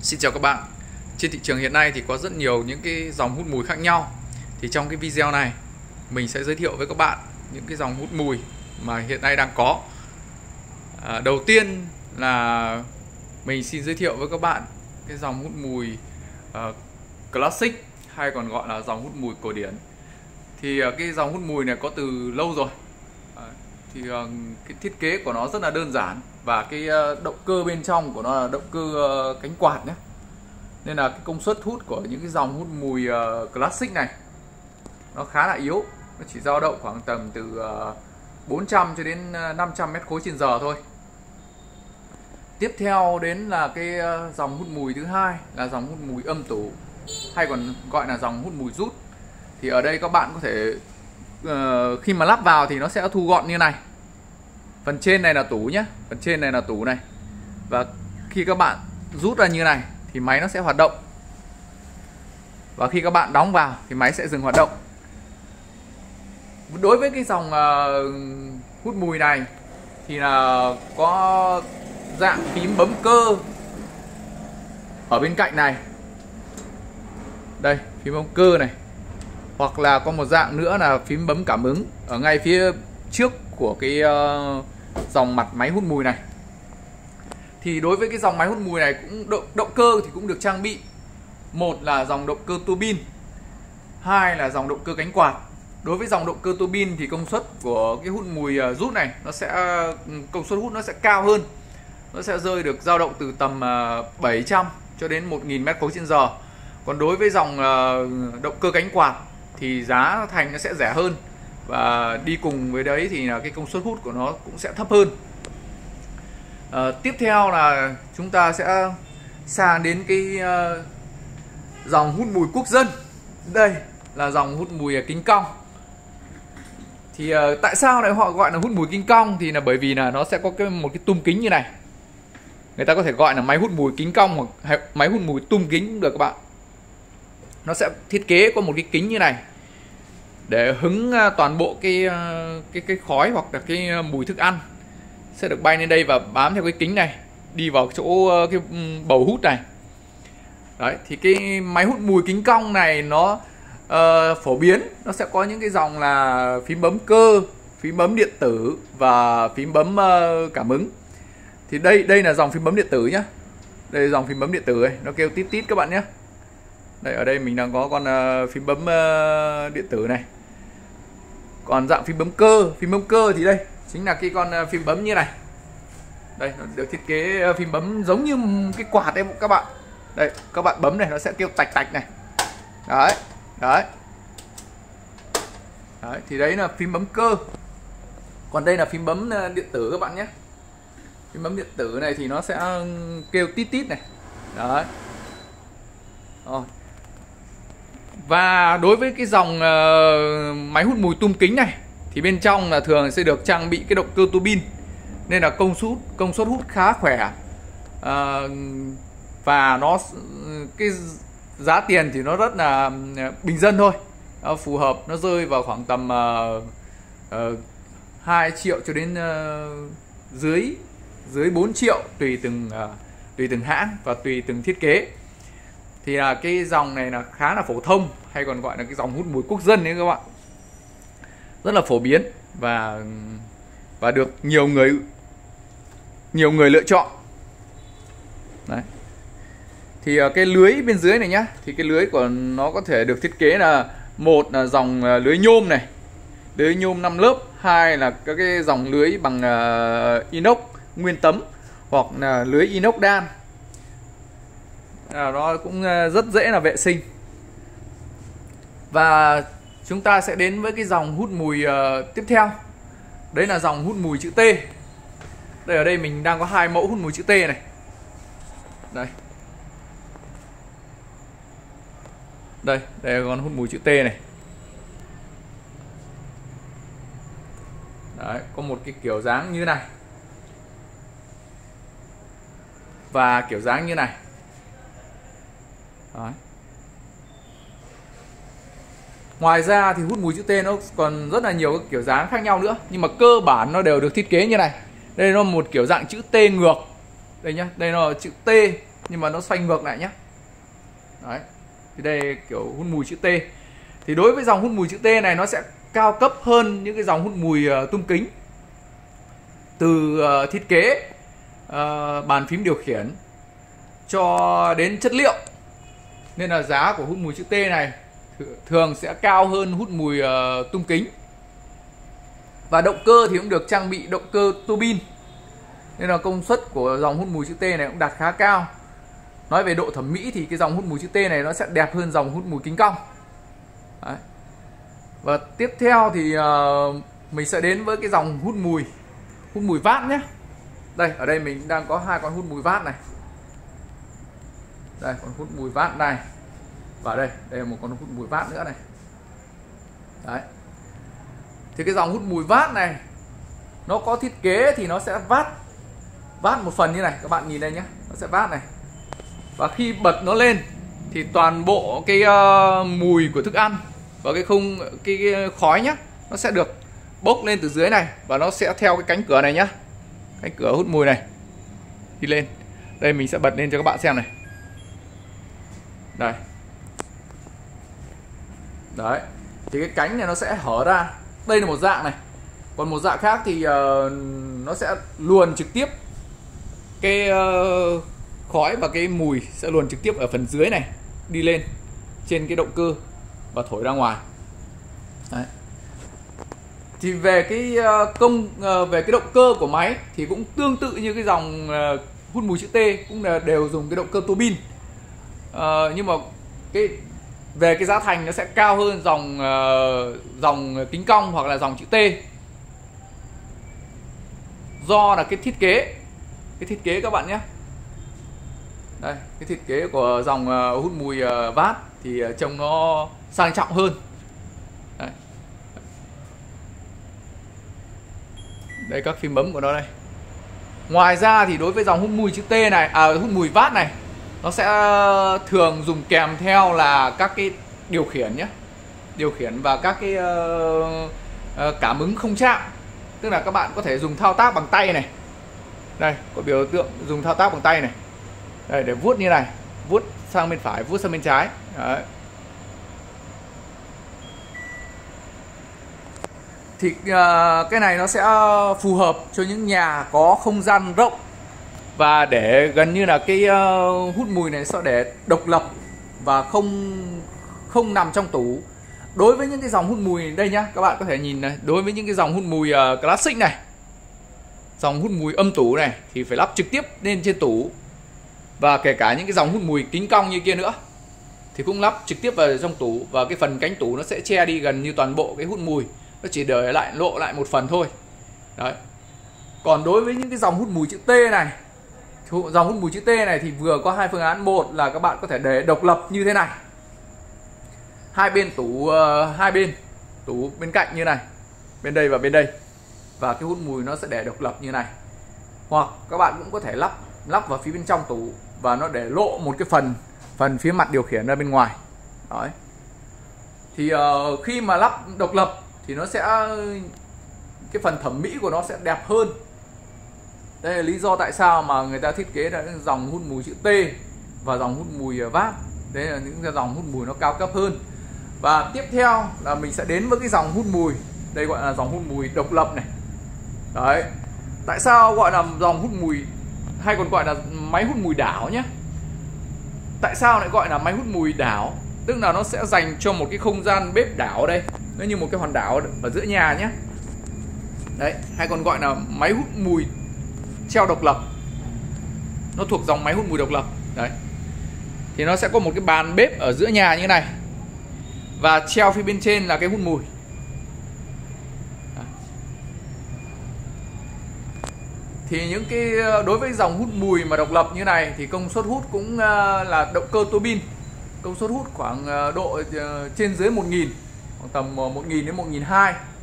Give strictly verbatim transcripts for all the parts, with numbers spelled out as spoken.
Xin chào các bạn. Trên thị trường hiện nay thì có rất nhiều những cái dòng hút mùi khác nhau. Thì trong cái video này mình sẽ giới thiệu với các bạn những cái dòng hút mùi mà hiện nay đang có. à, Đầu tiên là mình xin giới thiệu với các bạn cái dòng hút mùi uh, Classic, hay còn gọi là dòng hút mùi cổ điển. Thì uh, cái dòng hút mùi này có từ lâu rồi. à, Thì uh, cái thiết kế của nó rất là đơn giản. Và cái uh, động cơ bên trong của nó là động cơ uh, cánh quạt nhé. Nên là cái công suất hút của những cái dòng hút mùi uh, Classic này nó khá là yếu. Nó chỉ dao động khoảng tầm từ uh, bốn trăm cho đến năm trăm mét khối trên giờ thôi. Tiếp theo đến là cái uh, dòng hút mùi thứ hai là dòng hút mùi âm tủ, hay còn gọi là dòng hút mùi rút. Thì ở đây các bạn có thể uh, khi mà lắp vào thì nó sẽ thu gọn như này. Phần trên này là tủ nhé, phần trên này là tủ này. Và khi các bạn rút ra như này thì máy nó sẽ hoạt động. Và khi các bạn đóng vào thì máy sẽ dừng hoạt động. Đối với cái dòng uh, hút mùi này thì là có dạng phím bấm cơ ở bên cạnh này. Đây, phím bấm cơ này. Hoặc là có một dạng nữa là phím bấm cảm ứng ở ngay phía trước của cái uh, dòng mặt máy hút mùi này. Thì đối với cái dòng máy hút mùi này cũng động, động cơ thì cũng được trang bị. Một là dòng động cơ tua bin, hai là dòng động cơ cánh quạt. Đối với dòng động cơ tua bin thì công suất của cái hút mùi rút này nó sẽ công suất hút nó sẽ cao hơn. Nó sẽ rơi được dao động từ tầm bảy trăm cho đến một nghìn mét khối trên giờ. Còn đối với dòng động cơ cánh quạt thì giá thành nó sẽ rẻ hơn. Và đi cùng với đấy thì là cái công suất hút của nó cũng sẽ thấp hơn. À, tiếp theo là chúng ta sẽ sang đến cái uh, dòng hút mùi quốc dân. Đây là dòng hút mùi kính cong. Thì uh, tại sao lại họ gọi là hút mùi kính cong? Thì là bởi vì là nó sẽ có cái, một cái tum kính như này. Người ta có thể gọi là máy hút mùi kính cong hoặc máy hút mùi tum kính cũng được các bạn. Nó sẽ thiết kế có một cái kính như này để hứng toàn bộ cái cái cái khói hoặc là cái mùi thức ăn sẽ được bay lên đây và bám theo cái kính này đi vào chỗ cái bầu hút này. Đấy, thì cái máy hút mùi kính cong này nó uh, phổ biến, nó sẽ có những cái dòng là phím bấm cơ, phím bấm điện tử và phím bấm uh, cảm ứng. Thì đây đây là dòng phím bấm điện tử nhá. Đây là dòng phím bấm điện tử này, nó kêu tít tít các bạn nhé. Đây, ở đây mình đang có con uh, phím bấm uh, điện tử này. Còn dạng phím bấm cơ, phím bấm cơ thì đây chính là cái con uh, phím bấm như này. Đây, nó được thiết kế uh, phím bấm giống như cái quạt đấy các bạn. Đây, các bạn bấm này nó sẽ kêu tạch tạch này. Đấy, đấy. Đấy, thì đấy là phím bấm cơ. Còn đây là phím bấm uh, điện tử các bạn nhé. Phím bấm điện tử này thì nó sẽ kêu tít tít này. Đấy. Rồi. Và đối với cái dòng uh, máy hút mùi tum kính này thì bên trong là thường sẽ được trang bị cái động cơ tua bin, nên là công suất công suất hút khá khỏe. Uh, và nó cái giá tiền thì nó rất là bình dân thôi. Nó phù hợp, nó rơi vào khoảng tầm uh, uh, hai triệu cho đến uh, dưới dưới bốn triệu tùy từng uh, tùy từng hãng và tùy từng thiết kế. Thì là cái dòng này là khá là phổ thông, hay còn gọi là cái dòng hút mùi quốc dân đấy các bạn. Rất là phổ biến và và được nhiều người nhiều người lựa chọn. Đấy. Thì cái lưới bên dưới này nhá, thì cái lưới của nó có thể được thiết kế là một là dòng lưới nhôm này, lưới nhôm năm lớp, hai là các cái dòng lưới bằng uh, inox nguyên tấm hoặc là lưới inox đan. À, nó cũng rất dễ là vệ sinh. Và chúng ta sẽ đến với cái dòng hút mùi uh, tiếp theo. Đấy là dòng hút mùi chữ T. Đây, ở đây mình đang có hai mẫu hút mùi chữ T này. Đây. Đây, đây là con hút mùi chữ T này. Đấy, có một cái kiểu dáng như này và kiểu dáng như này. Đấy. Ngoài ra thì hút mùi chữ T nó còn rất là nhiều các kiểu dáng khác nhau nữa, nhưng mà cơ bản nó đều được thiết kế như này. Đây nó một kiểu dạng chữ T ngược. Đây nhá, đây nó là chữ T nhưng mà nó xoay ngược lại nhé. Đấy, thì đây kiểu hút mùi chữ T. Thì đối với dòng hút mùi chữ T này nó sẽ cao cấp hơn những cái dòng hút mùi uh, tum kính. Từ uh, thiết kế uh, bàn phím điều khiển cho đến chất liệu, nên là giá của hút mùi chữ T này thường sẽ cao hơn hút mùi uh, tum kính. Và động cơ thì cũng được trang bị động cơ tua bin, nên là công suất của dòng hút mùi chữ T này cũng đạt khá cao. Nói về độ thẩm mỹ thì cái dòng hút mùi chữ T này nó sẽ đẹp hơn dòng hút mùi kính cong. Đấy. Và tiếp theo thì uh, mình sẽ đến với cái dòng hút mùi hút mùi vát nhé. Đây, ở đây mình đang có hai con hút mùi vát này. Đây, con hút mùi vát này. Và đây, đây là một con hút mùi vát nữa này. Đấy. Thì cái dòng hút mùi vát này nó có thiết kế thì nó sẽ vát vát một phần như này, các bạn nhìn đây nhé, nó sẽ vát này. Và khi bật nó lên thì toàn bộ cái uh, mùi của thức ăn và cái không cái, cái khói nhá, nó sẽ được bốc lên từ dưới này và nó sẽ theo cái cánh cửa này nhá. Cánh cửa hút mùi này đi lên. Đây mình sẽ bật lên cho các bạn xem này. Đây. Đấy. Thì cái cánh này nó sẽ hở ra. Đây là một dạng này. Còn một dạng khác thì uh, nó sẽ luồn trực tiếp cái uh, khói và cái mùi sẽ luồn trực tiếp ở phần dưới này đi lên trên cái động cơ và thổi ra ngoài. Đấy. Thì về cái uh, công uh, về cái động cơ của máy thì cũng tương tự như cái dòng uh, hút mùi chữ T, cũng là đều dùng cái động cơ tua bin. Uh, nhưng mà cái về cái giá thành nó sẽ cao hơn dòng uh, dòng kính cong hoặc là dòng chữ T, do là cái thiết kế cái thiết kế các bạn nhé. Đây, cái thiết kế của dòng uh, hút mùi uh, vát thì uh, trông nó sang trọng hơn. Đây. Đây các phím bấm của nó đây. Ngoài ra thì đối với dòng hút mùi chữ T này, à hút mùi vát này, nó sẽ thường dùng kèm theo là các cái điều khiển nhé, điều khiển và các cái uh, uh, cảm ứng không chạm, tức là các bạn có thể dùng thao tác bằng tay này. Đây có biểu tượng dùng thao tác bằng tay này. Đây, để vuốt như này, vuốt sang bên phải, vuốt sang bên trái. Đấy. Thì uh, cái này nó sẽ phù hợp cho những nhà có không gian rộng và để gần như là cái uh, hút mùi này sẽ để độc lập và không không nằm trong tủ. Đối với những cái dòng hút mùi đây nhá, các bạn có thể nhìn này, đối với những cái dòng hút mùi uh, classic này, dòng hút mùi âm tủ này thì phải lắp trực tiếp lên trên tủ. Và kể cả những cái dòng hút mùi kính cong như kia nữa thì cũng lắp trực tiếp vào trong tủ, và cái phần cánh tủ nó sẽ che đi gần như toàn bộ cái hút mùi, nó chỉ để lại lộ lại một phần thôi. Đấy. Còn đối với những cái dòng hút mùi chữ T này, dòng hút mùi chữ T này thì vừa có hai phương án. Một là các bạn có thể để độc lập như thế này, hai bên tủ uh, hai bên tủ bên cạnh như này, bên đây và bên đây, và cái hút mùi nó sẽ để độc lập như này. Hoặc các bạn cũng có thể lắp lắp vào phía bên trong tủ và nó để lộ một cái phần phần phía mặt điều khiển ra bên ngoài. Đấy. Thì uh, khi mà lắp độc lập thì nó sẽ cái phần thẩm mỹ của nó sẽ đẹp hơn. Đây là lý do tại sao mà người ta thiết kế ra những dòng hút mùi chữ T và dòng hút mùi vát. Đấy là những dòng hút mùi nó cao cấp hơn. Và tiếp theo là mình sẽ đến với cái dòng hút mùi, đây gọi là dòng hút mùi độc lập này. Đấy. Tại sao gọi là dòng hút mùi, hay còn gọi là máy hút mùi đảo nhé? Tại sao lại gọi là máy hút mùi đảo? Tức là nó sẽ dành cho một cái không gian bếp đảo đây, nó như một cái hòn đảo ở giữa nhà nhé. Đấy, hay còn gọi là máy hút mùi treo độc lập. Nó thuộc dòng máy hút mùi độc lập. Đấy. Thì nó sẽ có một cái bàn bếp ở giữa nhà như này, và treo phía bên trên là cái hút mùi. Đấy. Thì những cái đối với dòng hút mùi mà độc lập như này thì công suất hút cũng là động cơ tua bin. Công suất hút khoảng độ trên dưới một nghìn, khoảng tầm một nghìn đến một nghìn hai trăm.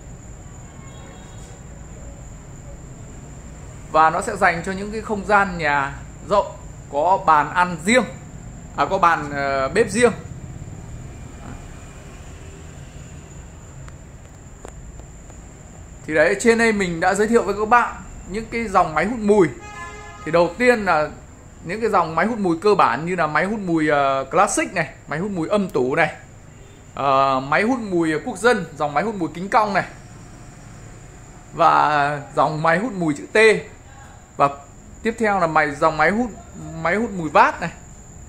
Và nó sẽ dành cho những cái không gian nhà rộng, có bàn ăn riêng, à có bàn uh, bếp riêng. Thì đấy, trên đây mình đã giới thiệu với các bạn những cái dòng máy hút mùi. Thì đầu tiên là những cái dòng máy hút mùi cơ bản như là máy hút mùi uh, Classic này, máy hút mùi âm tủ này, uh, máy hút mùi quốc dân, dòng máy hút mùi kính cong này, và dòng máy hút mùi chữ T, và tiếp theo là máy dòng máy hút máy hút mùi vát này,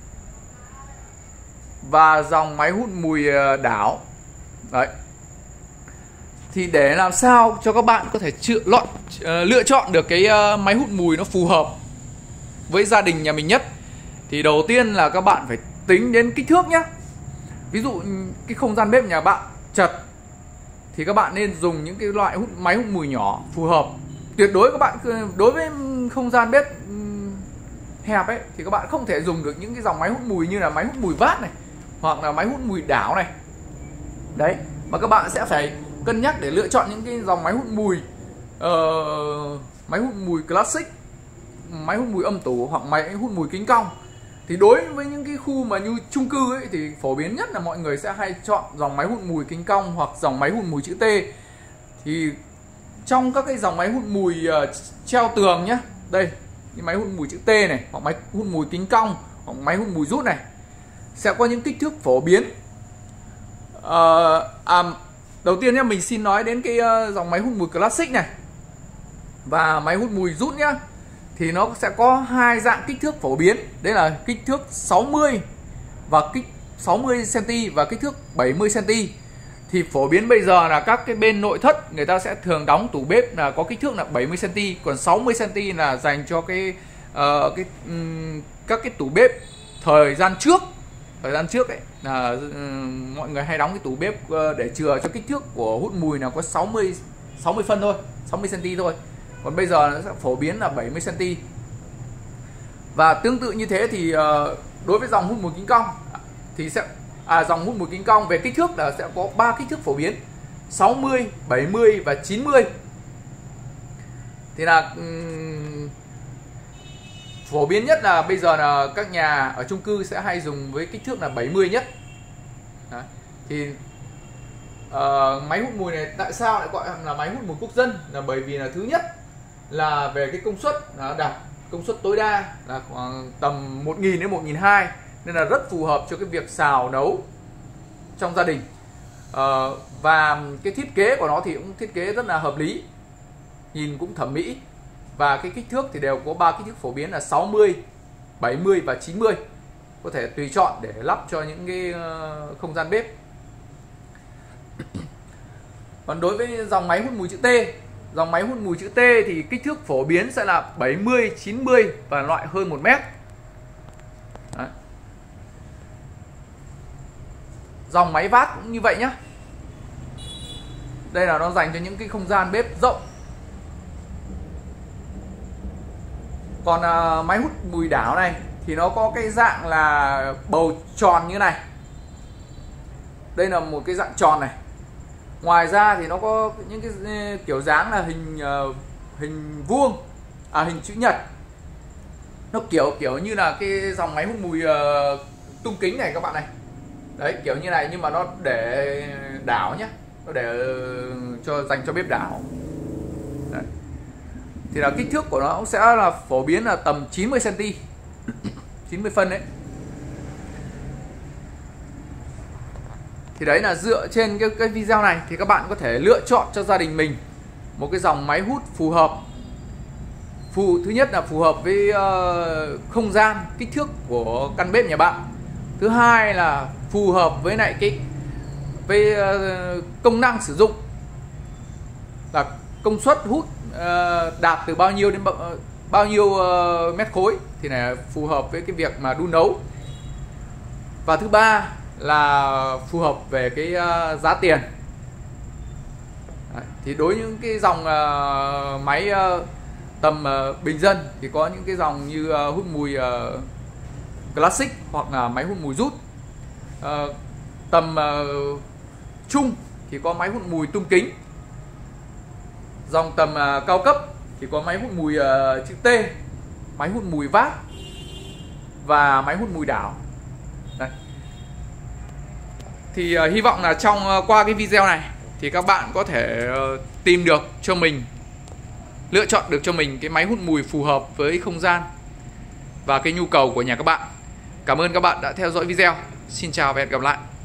và dòng máy hút mùi đảo. Đấy. Thì để làm sao cho các bạn có thể chữa, lọn, uh, lựa chọn được cái uh, máy hút mùi nó phù hợp với gia đình nhà mình nhất, thì đầu tiên là các bạn phải tính đến kích thước nhé. Ví dụ cái không gian bếp nhà bạn chật thì các bạn nên dùng những cái loại hút, máy hút mùi nhỏ phù hợp. Tuyệt đối các bạn đối với không gian bếp hẹp ấy thì các bạn không thể dùng được những cái dòng máy hút mùi như là máy hút mùi vát này, hoặc là máy hút mùi đảo này. Đấy, mà các bạn sẽ phải cân nhắc để lựa chọn những cái dòng máy hút mùi uh, máy hút mùi Classic, máy hút mùi âm tủ, hoặc máy hút mùi kính cong. Thì đối với những cái khu mà như chung cư ấy thì phổ biến nhất là mọi người sẽ hay chọn dòng máy hút mùi kính cong hoặc dòng máy hút mùi chữ T. Thì trong các cái dòng máy hút mùi uh, treo tường nhé, đây cái máy hút mùi chữ T này, hoặc máy hút mùi kính cong, hoặc máy hút mùi rút này, sẽ có những kích thước phổ biến. uh, à, Đầu tiên nhé, mình xin nói đến cái uh, dòng máy hút mùi Classic này và máy hút mùi rút nhá. Thì nó sẽ có hai dạng kích thước phổ biến. Đấy là kích thước sáu mươi và kích sáu mươi xăng-ti-mét và kích thước bảy mươi xăng-ti-mét. Thì phổ biến bây giờ là các cái bên nội thất người ta sẽ thường đóng tủ bếp là có kích thước là bảy mươi xăng-ti-mét, còn sáu mươi xăng-ti-mét là dành cho cái, uh, cái um, các cái tủ bếp thời gian trước. Thời gian trước ấy là uh, mọi người hay đóng cái tủ bếp uh, để chừa cho kích thước của hút mùi là có sáu mươi phân thôi, sáu mươi xăng-ti-mét thôi. Còn bây giờ nó sẽ phổ biến là bảy mươi xăng-ti-mét. Và tương tự như thế thì uh, đối với dòng hút mùi kính cong thì sẽ à, dòng hút mùi kính cong về kích thước là sẽ có ba kích thước phổ biến: sáu mươi, bảy mươi và chín mươi. Thì là um, phổ biến nhất là bây giờ là các nhà ở chung cư sẽ hay dùng với kích thước là bảy mươi nhất. Đấy. Thì uh, máy hút mùi này tại sao lại gọi là máy hút mùi quốc dân, là bởi vì là thứ nhất là về cái công suất là đạt công suất tối đa là khoảng tầm một nghìn đến một nghìn hai trăm, nên là rất phù hợp cho cái việc xào nấu trong gia đình. uh, Và cái thiết kế của nó thì cũng thiết kế rất là hợp lý, nhìn cũng thẩm mỹ. Và cái kích thước thì đều có ba kích thước phổ biến là sáu mươi, bảy mươi và chín mươi. Có thể tùy chọn để lắp cho những cái uh, không gian bếp. Còn đối với dòng máy hút mùi chữ T, dòng máy hút mùi chữ T thì kích thước phổ biến sẽ là bảy mươi, chín mươi và loại hơn một mét. Đấy. Dòng máy vát cũng như vậy nhé. Đây là nó dành cho những cái không gian bếp rộng. Còn uh, máy hút mùi đảo này thì nó có cái dạng là bầu tròn như này. Đây là một cái dạng tròn này. Ngoài ra thì nó có những cái kiểu dáng là hình uh, hình vuông, à hình chữ nhật. Nó kiểu kiểu như là cái dòng máy hút mùi uh, tung kính này các bạn này. Đấy, kiểu như này, nhưng mà nó để đảo nhé, nó để uh, cho dành cho bếp đảo. Đấy. Thì là kích thước của nó cũng sẽ là phổ biến là tầm chín mươi xăng-ti-mét, chín mươi phân đấy. Thì đấy là dựa trên cái, cái video này thì các bạn có thể lựa chọn cho gia đình mình một cái dòng máy hút phù hợp. Phù, thứ nhất là phù hợp với uh, không gian, kích thước của căn bếp nhà bạn. Thứ hai là phù hợp với lại cái với uh, công năng sử dụng, là công suất hút uh, đạt từ bao nhiêu đến bao, uh, bao nhiêu uh, mét khối thì là phù hợp với cái việc mà đun nấu. Và thứ ba là phù hợp về cái uh, giá tiền. Đấy, thì đối với những cái dòng uh, máy uh, tầm uh, bình dân thì có những cái dòng như uh, hút mùi uh, Classic hoặc là máy hút mùi rút. uh, Tầm uh, trung thì có máy hút mùi tung kính. Dòng tầm uh, cao cấp thì có máy hút mùi uh, chữ T, máy hút mùi vát và máy hút mùi đảo. Đây. Thì uh, hy vọng là trong uh, qua cái video này thì các bạn có thể uh, tìm được cho mình, lựa chọn được cho mình cái máy hút mùi phù hợp với không gian và cái nhu cầu của nhà các bạn. Cảm ơn các bạn đã theo dõi video. Xin chào và hẹn gặp lại.